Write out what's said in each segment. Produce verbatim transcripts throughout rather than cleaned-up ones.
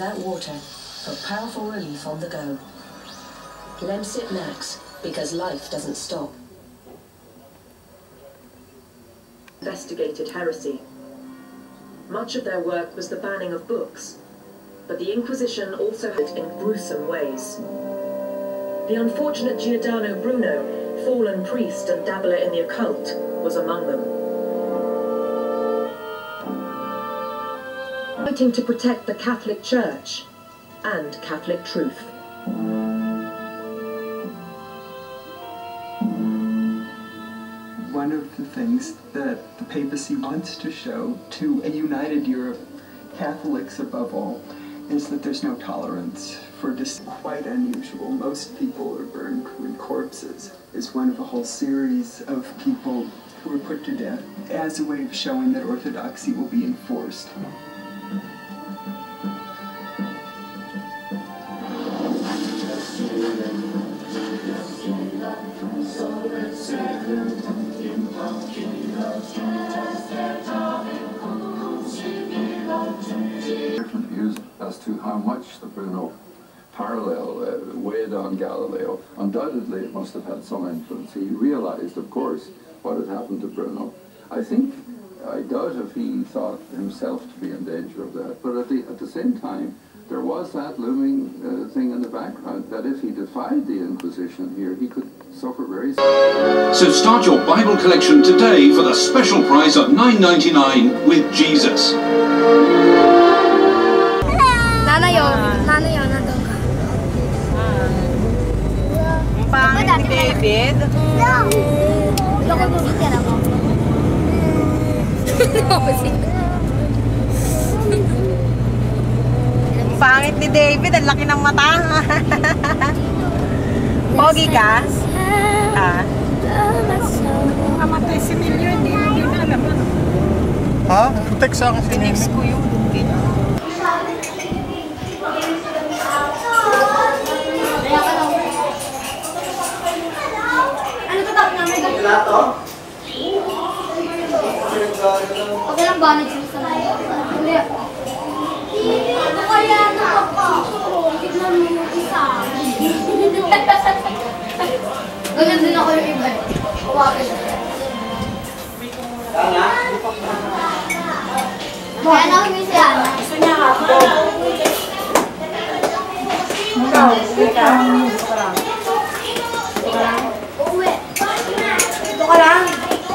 without water for powerful relief on the go. Lemsip Max, because life doesn't stop. Investigated heresy. Much of their work was the banning of books, but the Inquisition also had in gruesome ways. The unfortunate Giordano Bruno, fallen priest and dabbler in the occult, was among them. Fighting to protect the Catholic Church and Catholic truth. One of the things that the papacy wants to show to a united Europe, Catholics above all, is that there's no tolerance for dis- quite unusual. Most people are burned with corpses. It's one of a whole series of people who were put to death as a way of showing that orthodoxy will be enforced. Different views as to how much the Bruno parallel uh, weighed on Galileo. Undoubtedly it must have had some influence. He realized, of course, what had happened to Bruno. I think, I doubt if he thought himself to be in danger of that, but at the, at the same time, there was that looming uh, thing in the background that if he defied the Inquisition here, he could suffer very seriously. So start your Bible collection today for the special price of nine ninety-nine with Jesus. Nana yun, Nana yun, nandun ka. Ang pangit ni David. Ito ko bumikira mo. Ang pangit ni David, ang laki ng mata. Pogi ka? Ah. Kamatay si Milyo, hindi mo din alam. Ha? Text ako si Nemi. Text ko yun. Ano to tapos namin? Lato? Okay lang ba? Nag-inis na lang. Hindi. Ano kaya na ako? Tignan mo yung isa. Ganyan din ako yung iba. Huwagin siya. Kaya na kami si Ana. Gusto niya ako. Ikaw, ikaw. Ito ka lang. Ito ka lang. Uwi. Ito ka lang.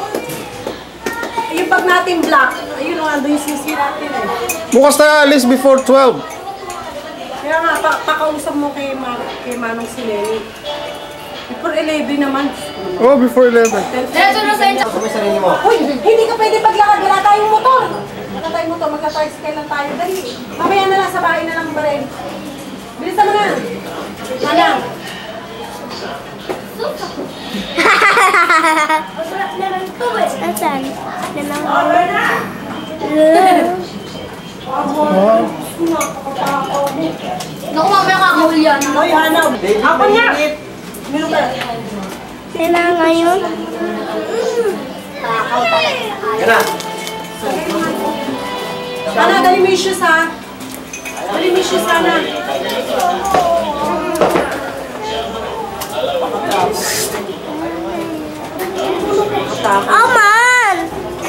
Yung pag natin black, ayun o, ando yung sisi natin eh. Bukas tayo alis before twelve. Kaya nga, pa pakausap mo kay, Ma kay Manong si Lenny. Before eleven naman. Oh, before eleven. Diretso na sa inyo. Uy, hindi ka pwede paglakad. Wala tayong motor. Wala tayong motor. Magka-tricycle lang tayo. Dali. Mamaya na lang, sa bahay na lang ba rin. Bilisan mo na. Mana. Asan? Naku, mamaya kakahuli yan. Uy, hanaw. Ako niya. Minum ka. Sila ngayon? Gana. Ana, dali mo yung shoes ha. Dali mo yung shoes, Ana. Aman!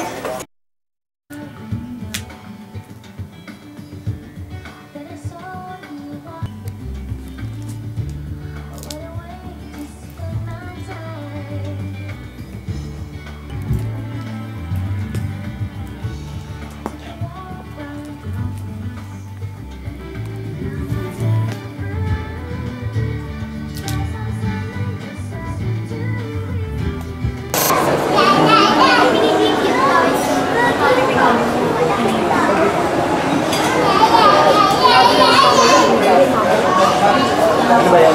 Ano ba yan?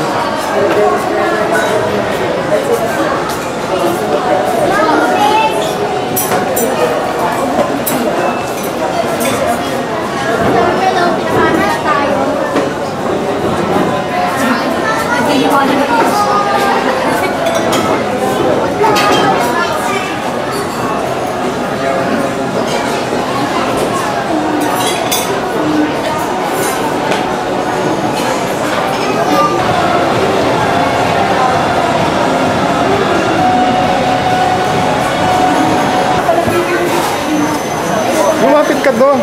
go.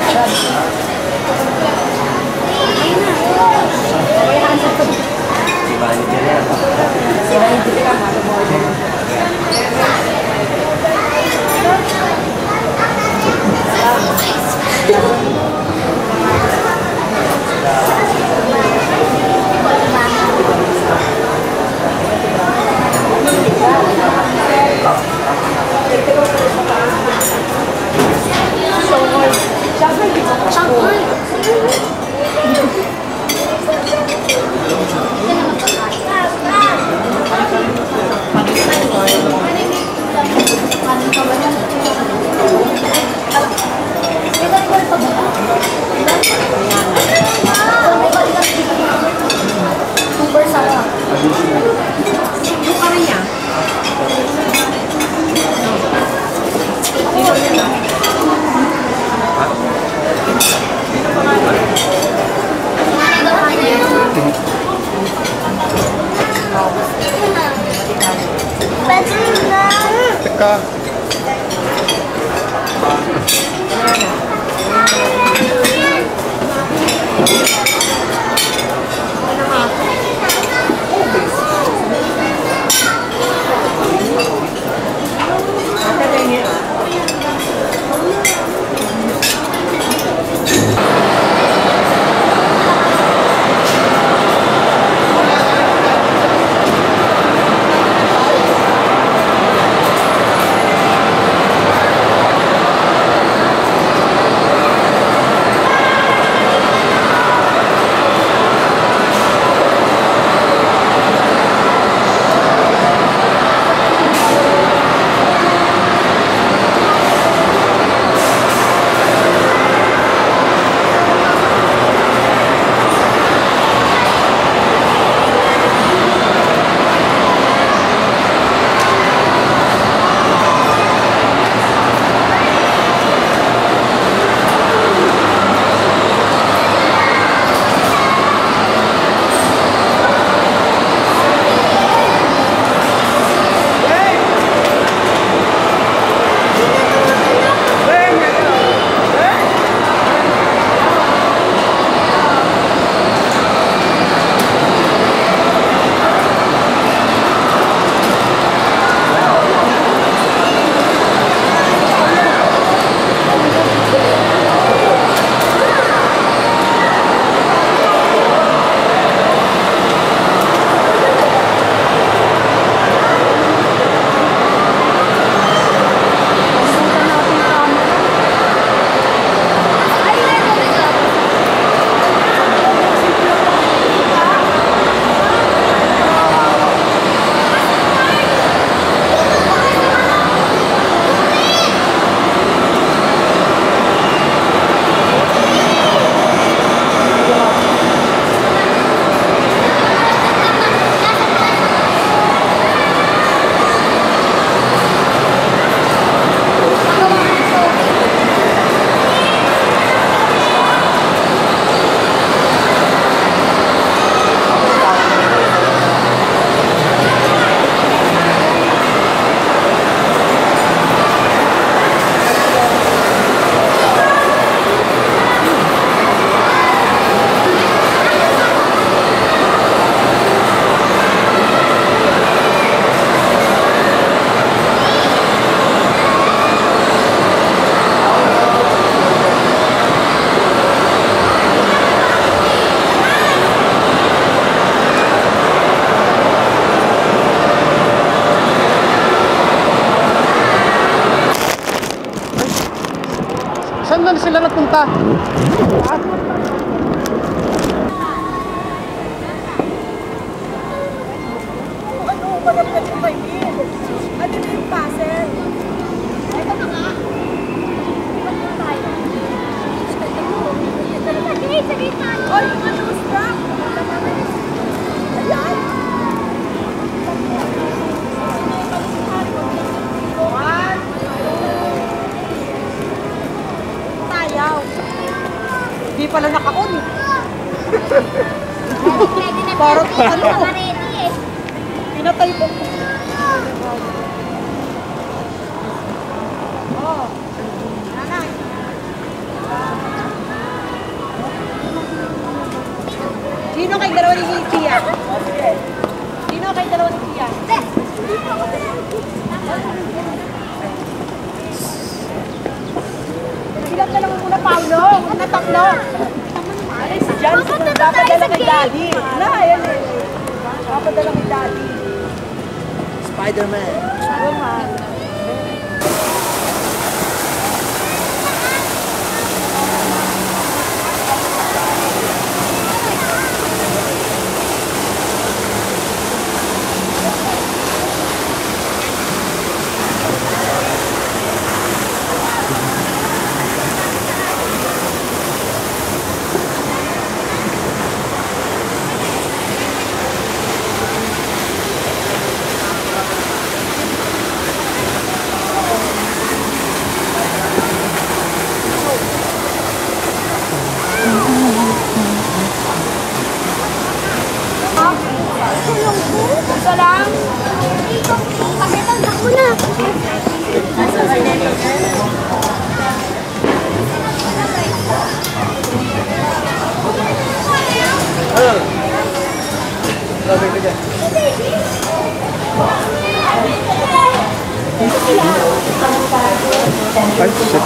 Teka. Saan na sila napunta? Ano? Malapit ko ba yun? Ano na yung puzzle? Ito na nga. Ba't na tayo? Sige, tayo. Oy, ano? Stop! Ayan. Hindi pala naka-on. Parang ano? Pinatay ko. Oh. Nanay. Sino kay dalawa ni Tia? Sino kay dalawa ni Tia? Ilan ka lang muna, Paolo? Una tatlo. Alis dyan, papadala kay Daddy. Na, ayan eh. Papadala kay Daddy. Spider-Man. Spider-Man. Salam. Pakitan ako na. Halo. Grabe ka dyan. Ay, shit.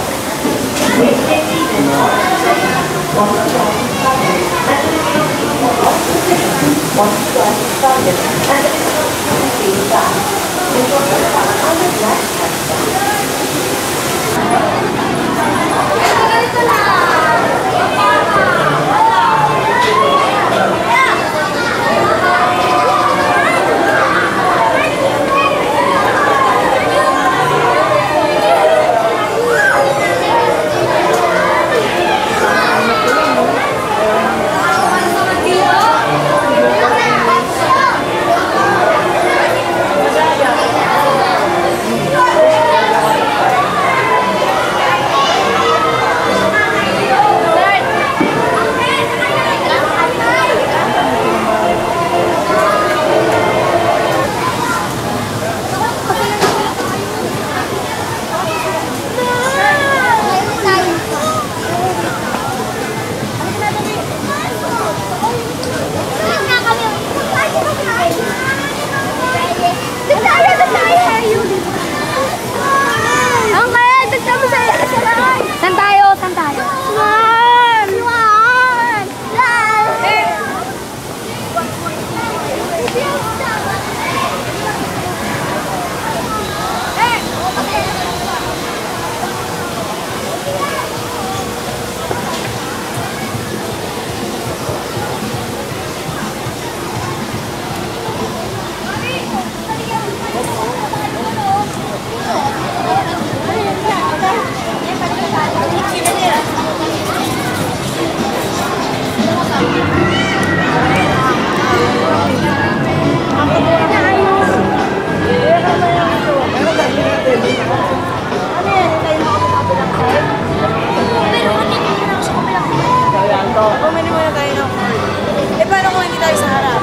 Saan tayo? Saan tayo? Juan! Juan! Eh! Bumili muna tayo ng corn. Eh, paano kung hindi tayo sa harap?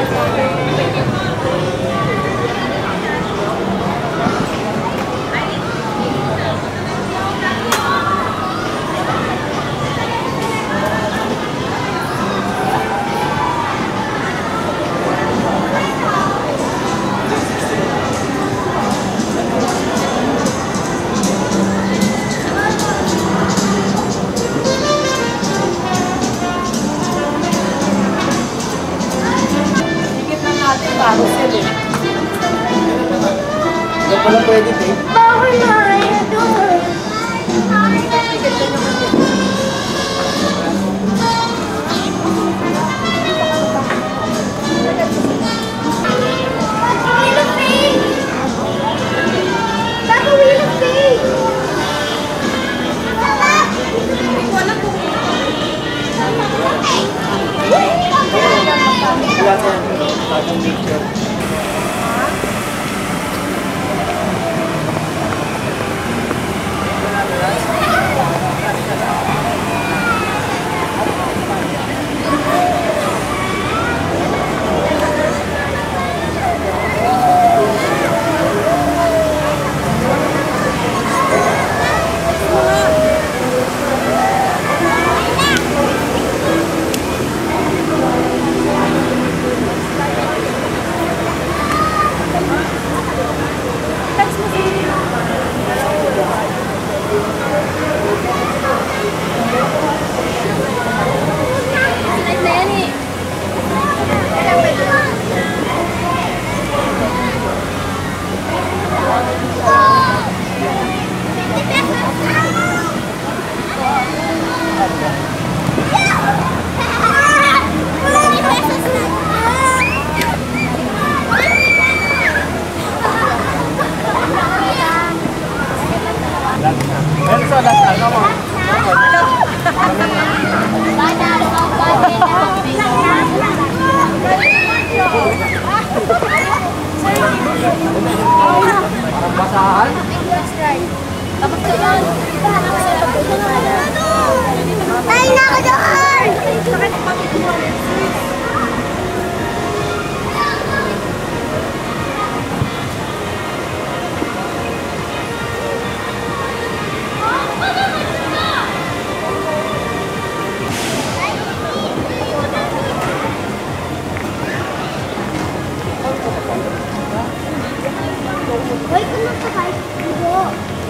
Bago sila eh. Hindi pala pwede eh. Bawal na! Ito! Wheel of Fate! Bago Wheel of Fate! Wala ko yung bagong picture. Wala ka dyan! Hoy, kumusta ka? Ibo.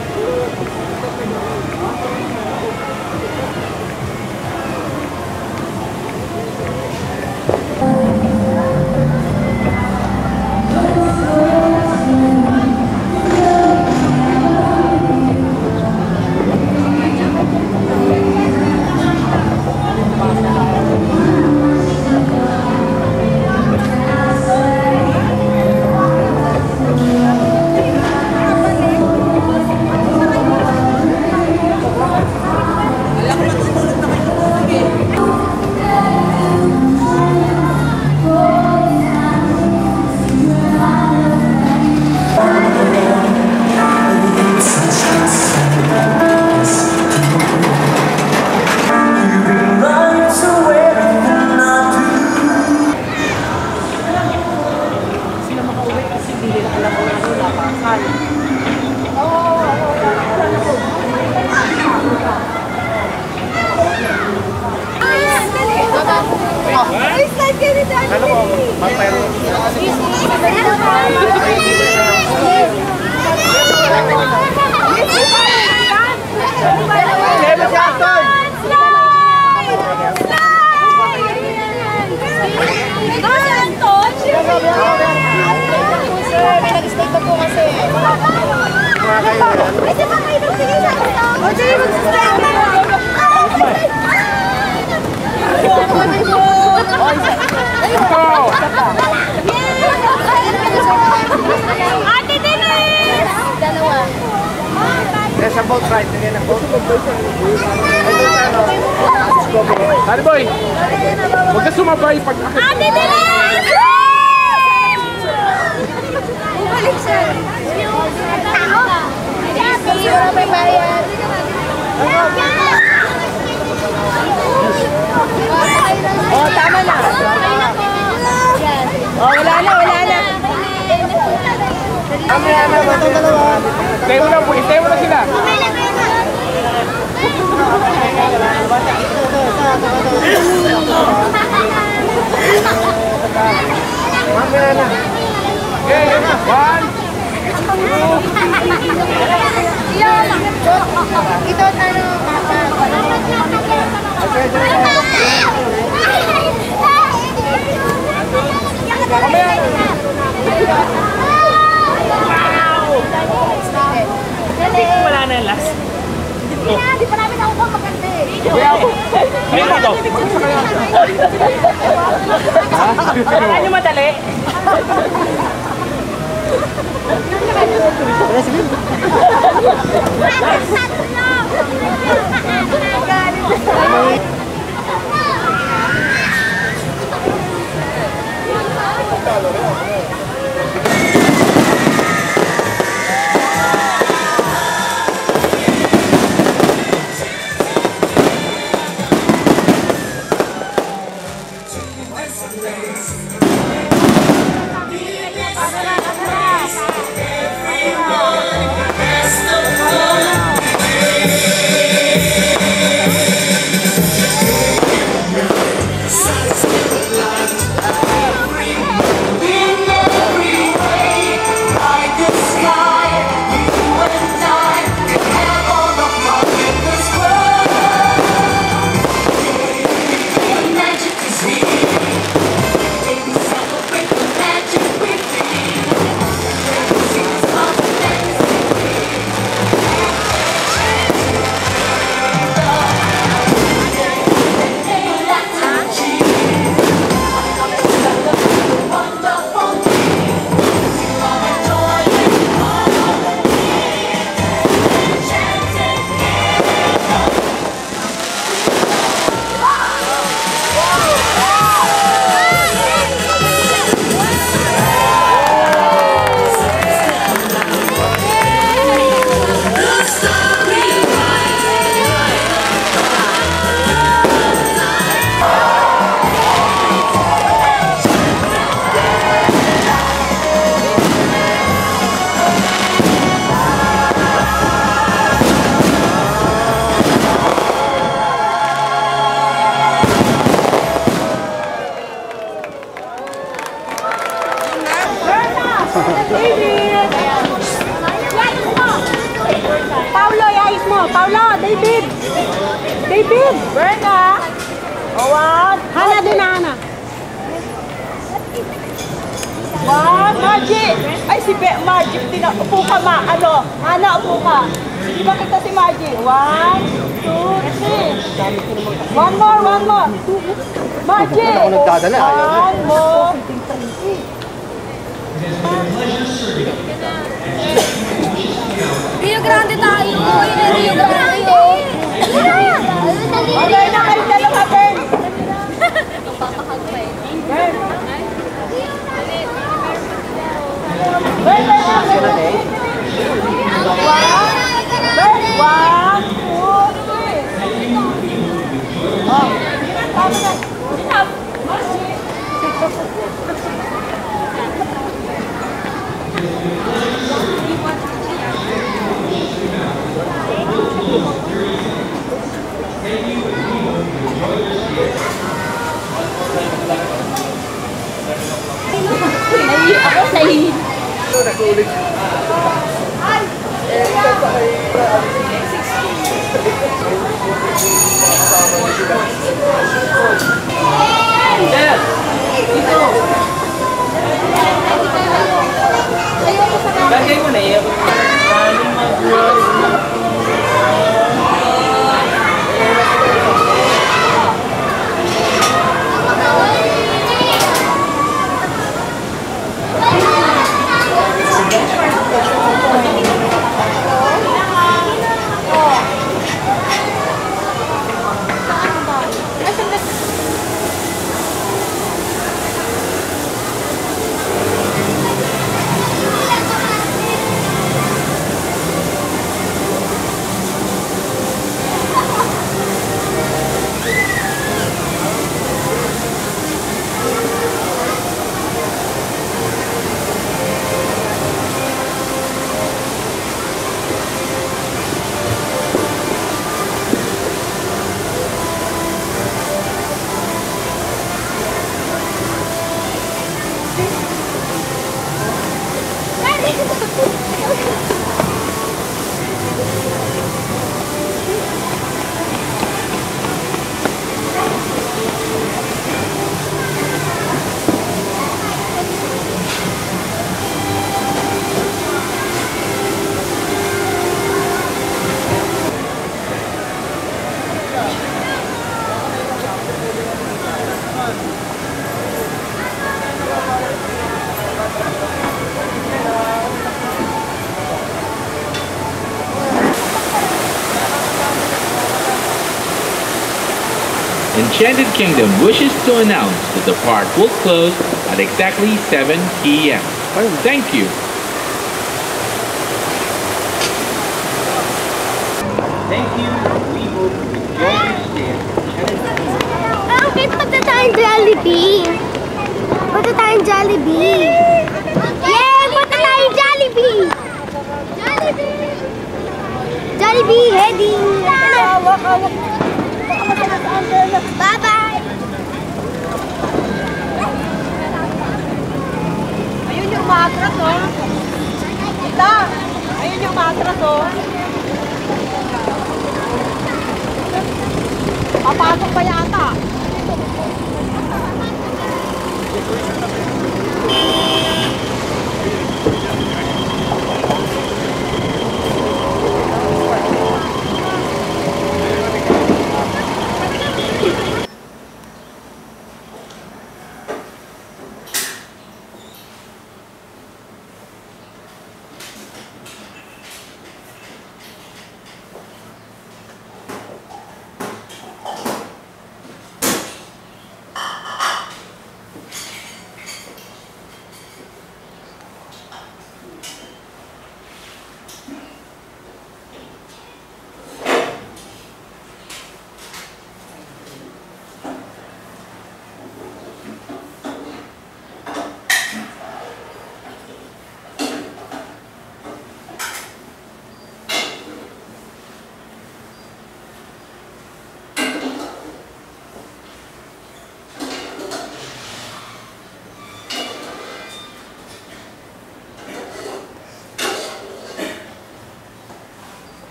Sa boat ride, hindi na boat. Hari boy, huwag ka sumabay pag akit. Ate Denise! Bumalik siya. Tao? Siguro may bayan. Oh, tama na. Oh, wala na, wala na. Mamaya na, batong dalawa. Stay mo na po, stay mo na sila. Mamaya na. Okay, one, two. Ito, ano, papa. Mamaya na. Wala na yung last. Hindi pa namin ako maganda eh. Kuya ako. Ayun ito. Mag-isa kayo. Kailangan nyo madali. Speed! Berna! One! Hana din, Hana. One, Margie! Ay, si Be, Margie, tina, upo ka ma, ano, Hana, upo ka. Hindi ba kita si Margie? One, two, three. One more, one more. Margie! One more. Rio Grande tayo! Rio Grande! Okay na kayo dalawa, Ben! Papahag pa eh. Ben! Ben, Ben, Ben! Ben, one, two, three! Oh, tama na. Enough! Ako sa iyo. Lagay mo na yan. Enchanted Kingdom wishes to announce that the park will close at exactly seven p m Thank you. Thank you. We hope you enjoy your stay at Enchanted Kingdom. Okay, punta tayong Jollibee. Punta tayong Jollibee. Yay! Punta tayong Jollibee! Jollibee! Jollibee heading! Bye-bye! Ayun yung matras, oh. Kita! Ayun yung matras, oh. Papasok pa yata.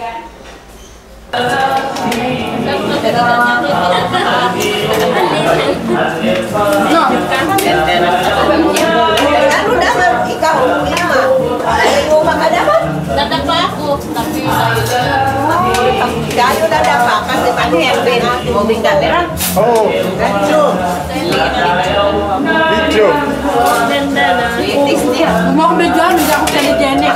Ano dapat ikaw? Ay, uma ka dapat? Dadapa ako, tapi Gayo na dapat kasi panihirpin moving camera. Oo. Gancho. Video. ganda na. Litis niya. Gumawa ko medyo, hindi ako telegenic.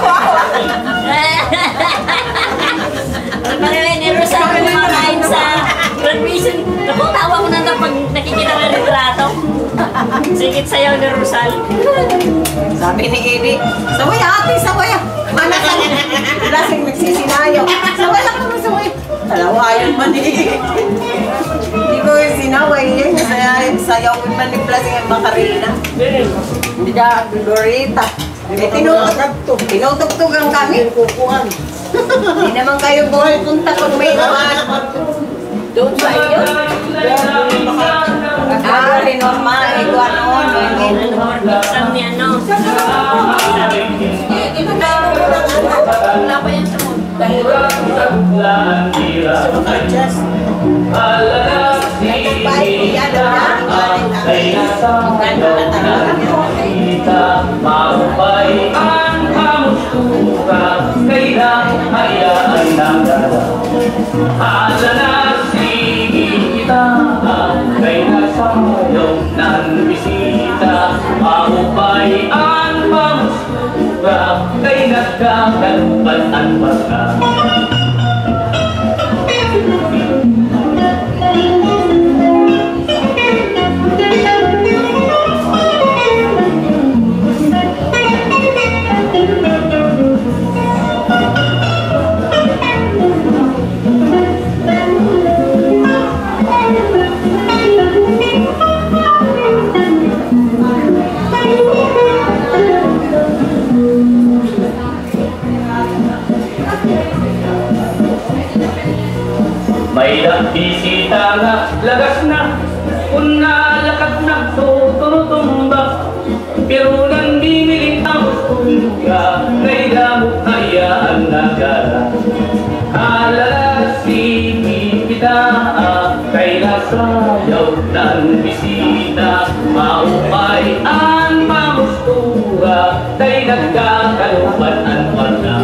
Pagkakawin ni Rosal kumakain sa graduation. Naku, tawa mo na na pag nakikita ng retrato. Sikit sayaw ni Rosal. Sabi ni Edi, saway ate, saway. Mana ka? Lasing nagsisinayo. Saway lang naman, saway. Talawayan man eh. Hindi ko yung sinaway yan. Sayaw ko man ni Blasing ang Macarena. Hindi ka, Dorita. Eh, tinutug, tinutugtugan kami. Hindi naman kayo buhay punta kung may naman. Doon sa inyo? Ah, Lenorma, ito ano, Isang ni ano. Wala pa yan sa mood. Dahil just nagpapahit niya doon kay nagkakalumpatan pagka. May bisita nga, lagas na, kung nalakad na tututumba. Pero nang bimiling ang ustunga, may damok hayaan nagara. Alalasing kita, kay nasayaw ng bisita. Maupay ang pamustura, kay nagkakalupan ang parna.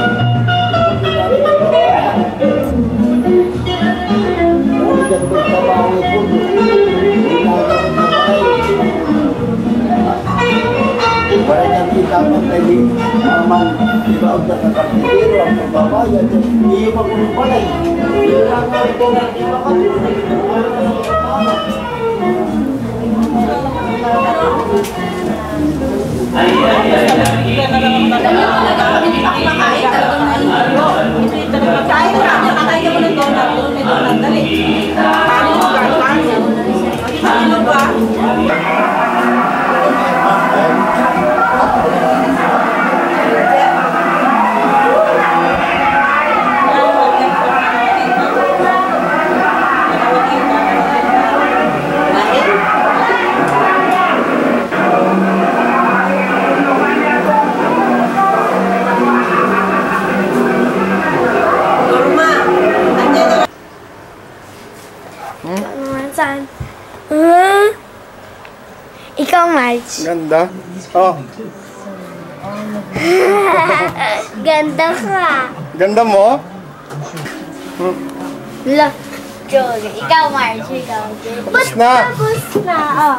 Para nanti dapat lagi aman di bawah kakaknya ang pagbabayad hindi magpapalay. Kailangan ito na ay ay ay ay Saan? Hmm? Ikaw, Marge. Ganda. Oh. Ganda ka. Ganda mo? Hmm. Look, Joey. Ikaw, Marge. Ikaw. Tapos na. Tapos na, oh.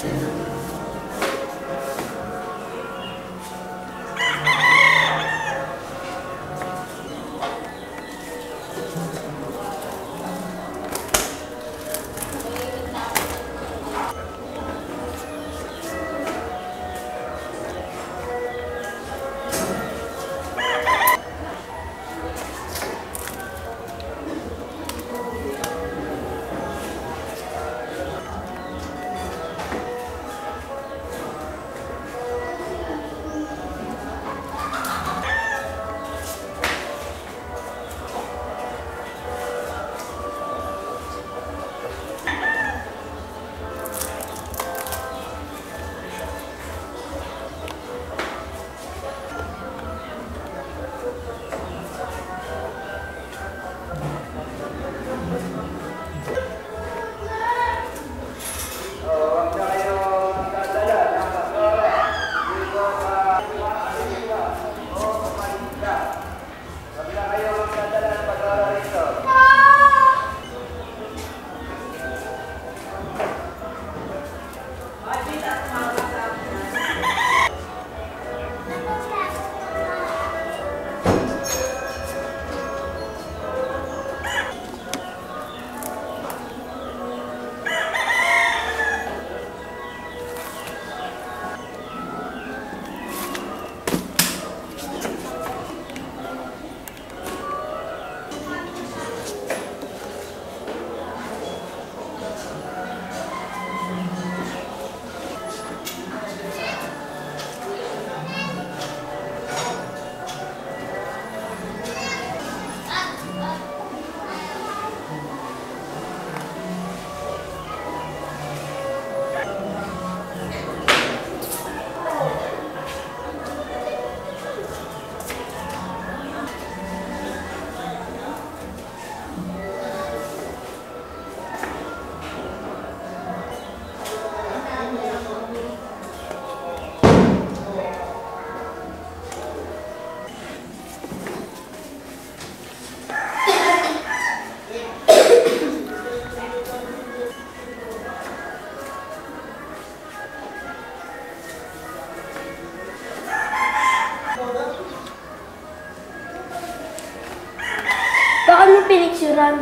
Bakit mo pinicturan?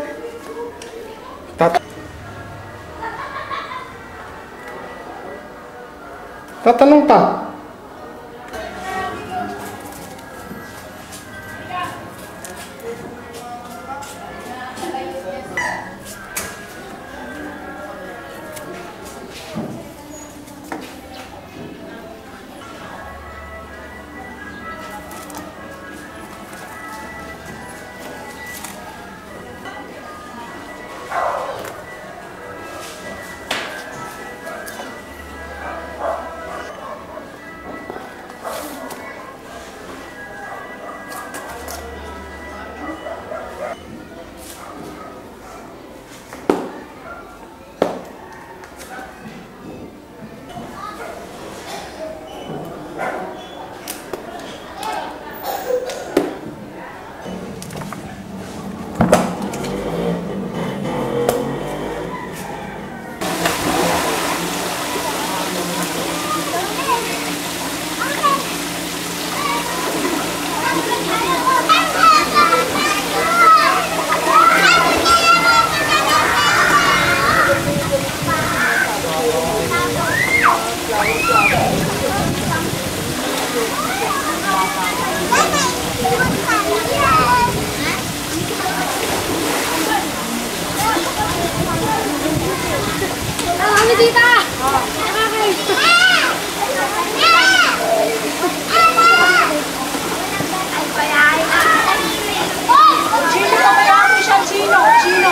Tat Tatanong pa. Kami dito! Chino, kaya siya, Chino, Chino.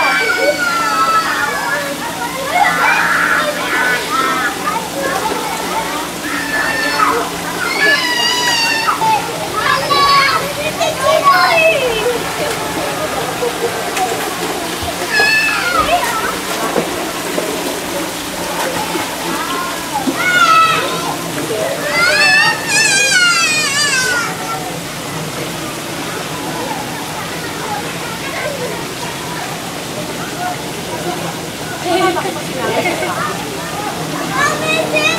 Kami dito!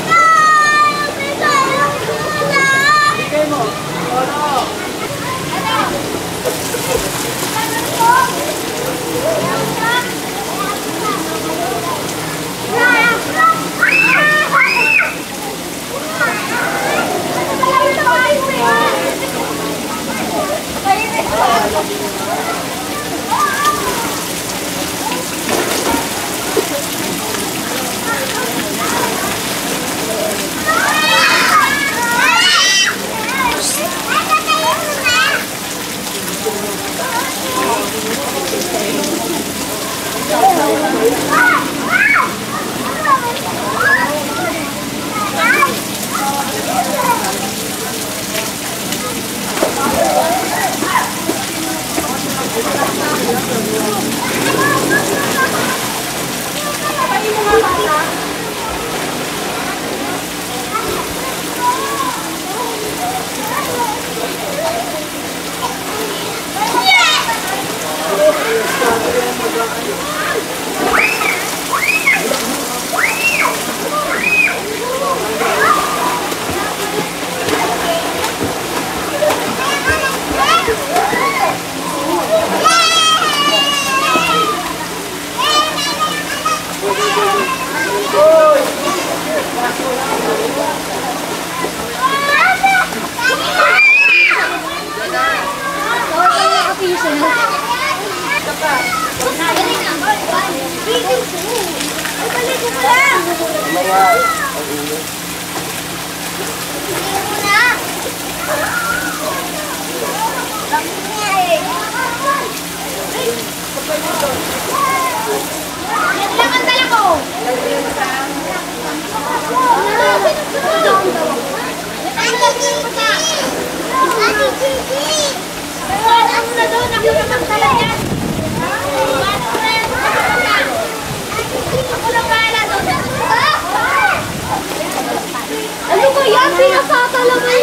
Ano ba yan? Pinakakalaman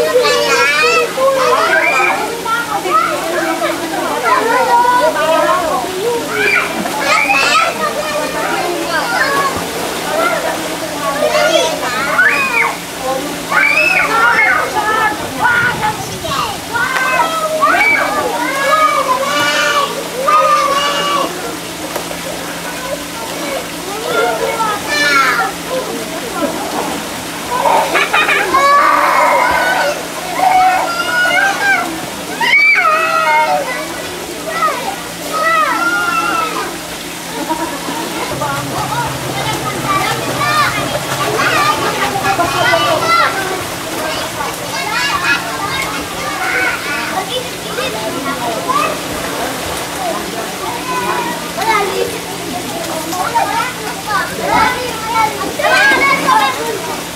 yun! Wala,